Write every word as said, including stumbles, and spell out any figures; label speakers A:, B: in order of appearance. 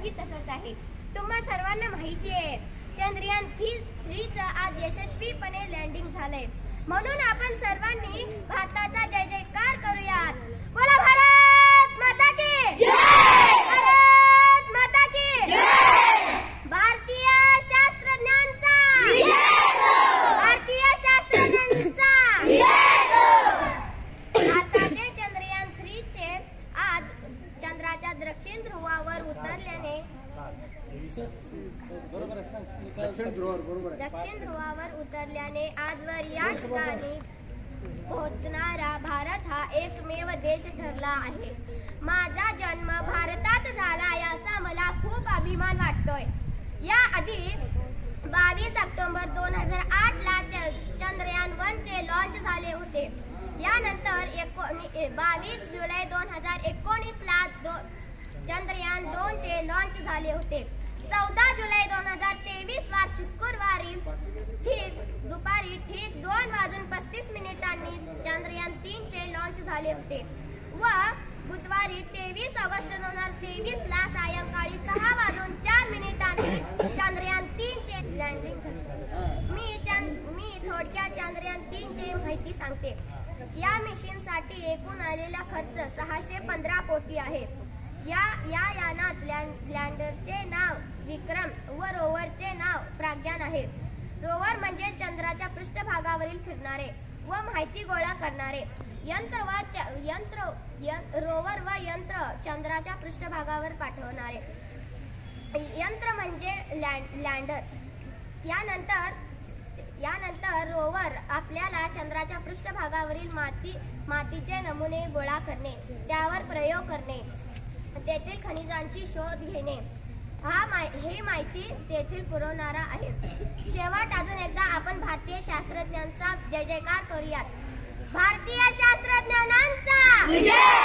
A: ही तसंच आहे। तुम्हा सर्वांना माहिती आहे चंद्रयान थ्री चं आज यशस्वीपणे लँडिंग झालंय, म्हणून आपण सर्वांनी भारताचा जय जयकार करूयात। बोला भारत माता की जय, भारत माता की जय। भारतीय शास्त्रज्ञांचा विजय हो, भारतीय शास्त्रज्ञांचा विजय हो। भारताचे चंद्रयान थ्री चे आज चंद्राच्या दक्षिण ध्रुवावर उतरल्याने दक्षिण ध्रुवावर उतरल्याने आजवर या ठिकाणी पोहोचणारा भारत हा एकमेव देश ठरला आहे। माझा जन्म भारतात झाला याचा मला खूप अभिमान वाटतोय। या आधी बावीस ऑक्टोबर दोन हजार आठ ला चंद्रयान वन चे लॉन्च झाले होते। यानंतर बावीस जुलै दोन हजार एकोणीस ला चंद्रयान दोन चे लॉन्च झाले होते। चौदा जुलै दोन हजार तेवीस वार शुक्रवारी ठीक दुपारी ठीक दोन वाजून पस्तीस मिनिटांनी चंद्रयान तीन चे लॉन्च झाले होते व बुधवारी तेवीस ऑगस्ट दोन हजार तेवीस ला सायंकाळी सहा वाजून चार मिनिटांनी चंद्रयान तीन चे लँडिंग झाले। मी मी थोडक्यात चंद्रयान तीन ची माहिती सांगते। या मिशन साठी एकूण आलेला खर्च सहाशे पंधरा कोटी आहे। या या यानात लँडरचे नाव विक्रम व रोवरचे नाव प्रज्ञान आहे। रोवर म्हणजे चंद्राच्या पृष्ठभागावरील फिरणारे व माहिती गोळा करणारे यंत्र व यंत्र रोवर व यंत्र चंद्राच्या पृष्ठभागावर पाठवणारे यंत्र म्हणजे लँडर। यानंतर यानंतर रोवर आपल्याला चंद्राच्या पृष्ठभागावरील माती मातीचे नमुने गोळा करणे, त्यावर प्रयोग करणे, तेथील खनिजांची शोध घेणे हा मा, हे माहिती तेथील पुरवणारा आहे। शेवट अजून एकदा आपण भारतीय शास्त्रज्ञांचा जय जयकार करूयात। भारतीय शास्त्रज्ञांचा विजय।